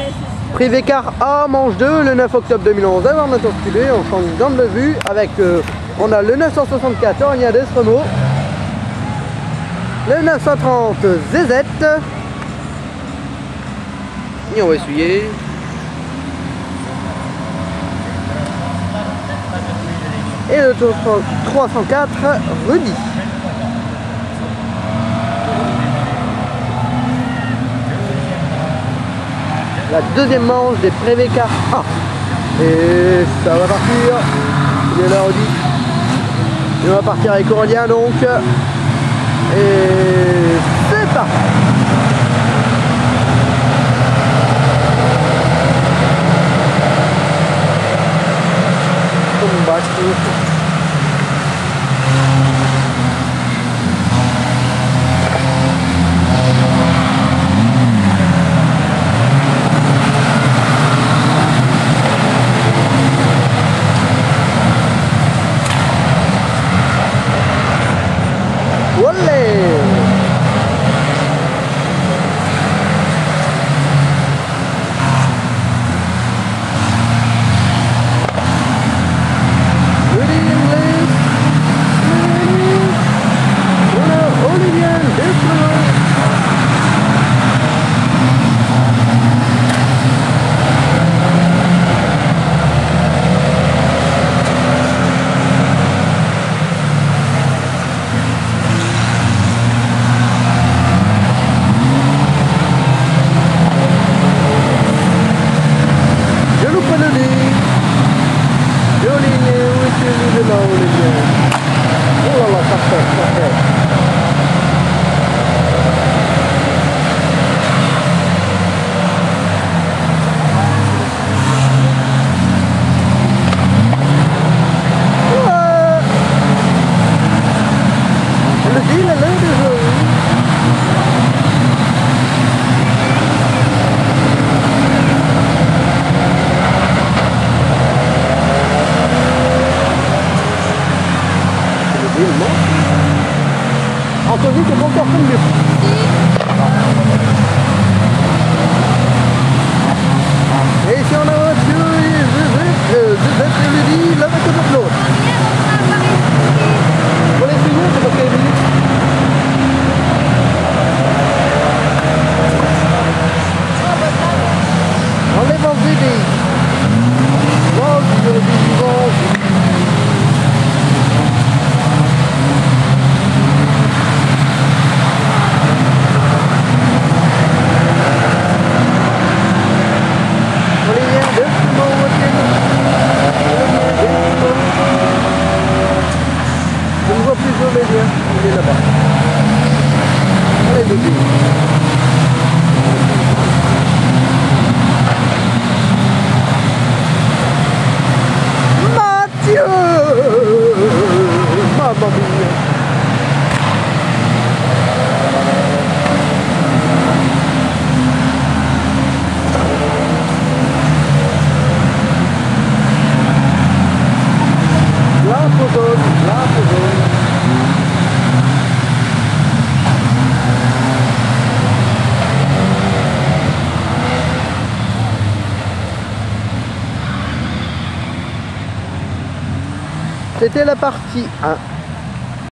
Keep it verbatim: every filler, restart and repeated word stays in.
Prévécar A, manche deux, le neuf octobre deux mille onze, à Varna Torculé, on change d'angle de vue avec, euh, on a le neuf cent soixante-quatre Agnès Renault, le neuf cent trente Z Z, et on va essuyer. Et le trois cent quatre Rudy. La deuxième manche des Prévécar A. Et ça va partir. Il est là, Rudy. Et on va partir avec Aurélien donc. Et c'est parti. Anthony, c'est bon, personne mieux. Et si on a un voiture, je vais le dire, là, avec l'autre. Pour les filles, c'est pas très bien. On est vendredi. Vendredi, vendredi. Il est là-bas. Allez, bébé. Mathieu! Maman mia! La photo, la photo. C'était la partie un.